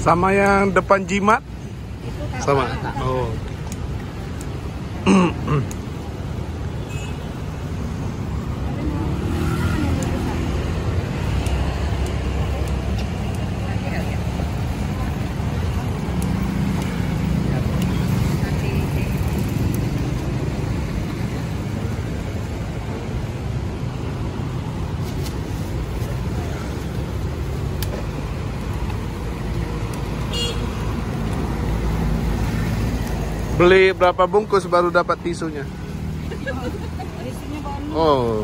Sama yang depan jimat? Itu Sama. Oh. Beli berapa bungkus baru dapat tisunya? Oh.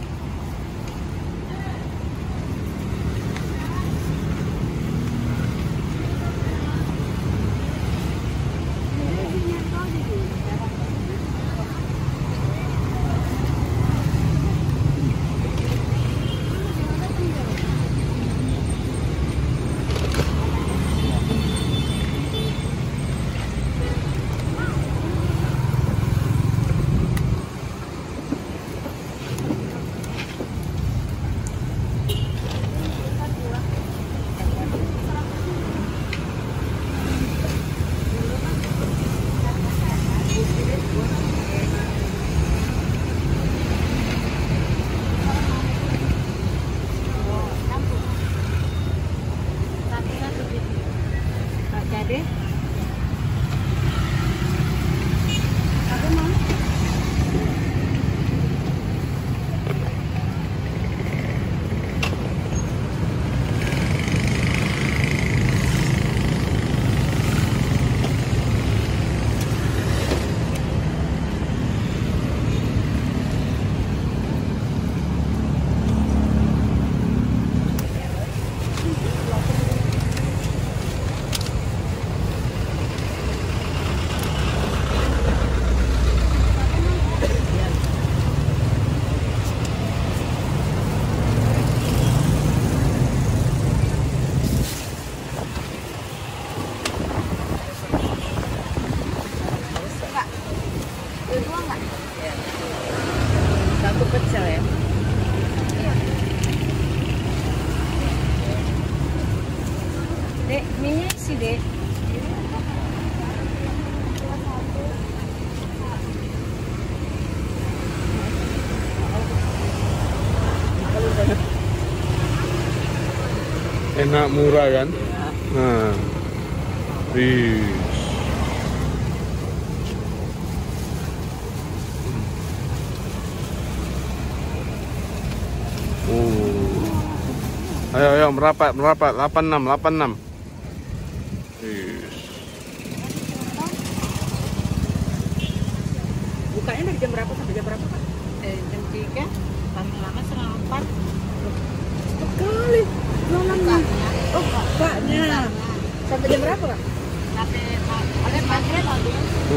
Satu pecel ya. Dek, minyak isi dek. Enak, murah kan? Nah. Wih. Ayo merapat 86. Bukanya dari jam berapa sampai jam berapa, Pak? Jam 3, paling lama setengah 4. Sekali. Oh, bukanya. Sampai jam berapa, Pak? Sampai maghrib lagi.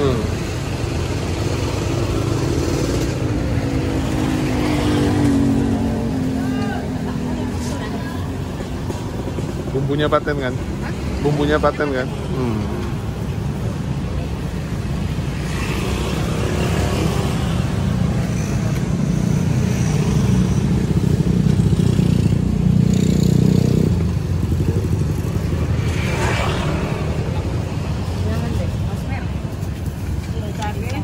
Bumbunya paten kan? Bumbunya paten kan? Jangan deh, Mas Mel. Cabai.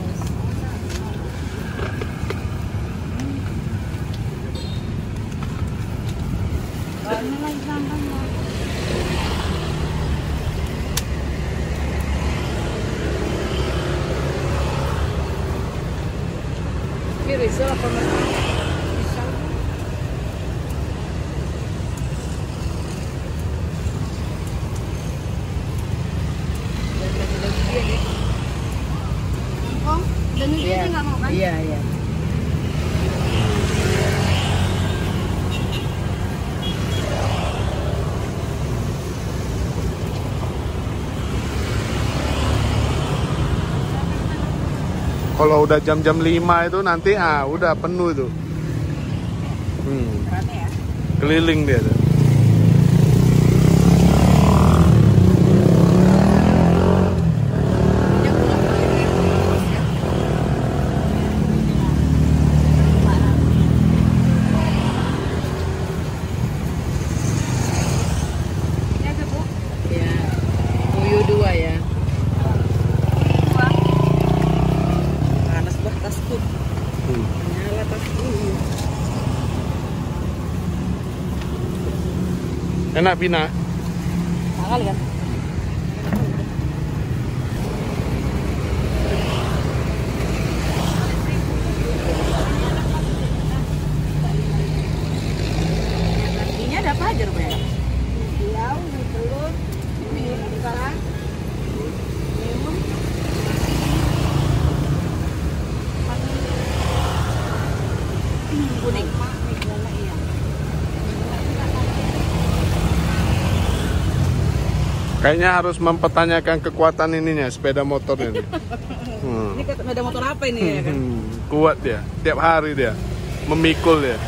Ini lagi tambah. Ini risol apa mas? Risol. Kong, dan ini dia nggak mau kan? Iya, iya. Kalau udah jam-jam 5 itu nanti udah penuh itu. Rame ya? Keliling dia tuh. Ya, Bu. Ya. Enak Vina. Mahal kan? Ini ada apa aja rupanya? Lauk, telur, ini sekarang. Kuning. Kayaknya harus mempertanyakan kekuatan ininya sepeda motor ini. Ini sepeda motor apa ini ya kan? Kuat dia, tiap hari dia memikul dia.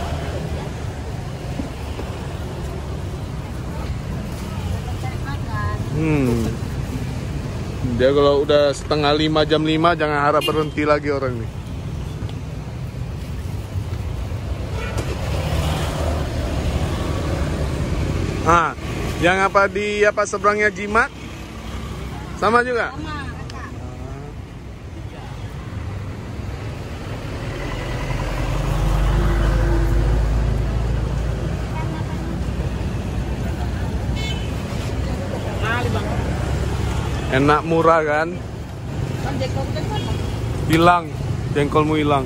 Dia kalau udah setengah 5 jam 5 jangan harap berhenti lagi orang ini. Ah, yang apa di apa seberangnya Jimat? Sama juga? Sama. Enak, murah kan? Kan jengkol kita mana? Hilang, jengkolmu hilang.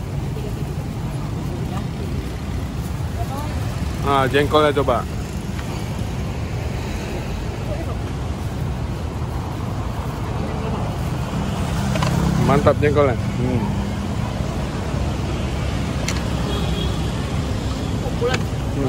Ah, jengkolnya coba. Mantap jengkolnya. Bulan.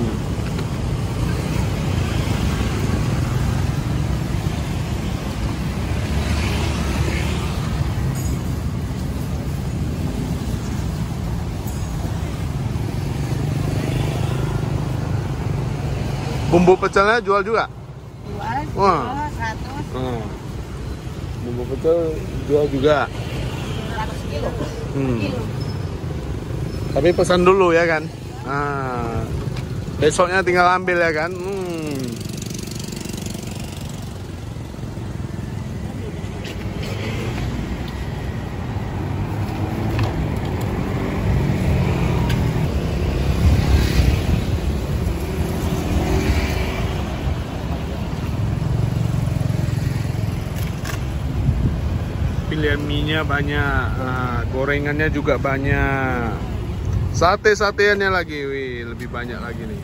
Bumbu pecelnya jual juga? Jual. Wah. 100. Bumbu pecel jual juga. 100 kilo. Kilo. Tapi pesan dulu ya kan? Besoknya tinggal ambil ya kan? Pilihan mie-nya banyak, gorengannya juga banyak, sate-sateannya lagi, wih, lebih banyak lagi nih.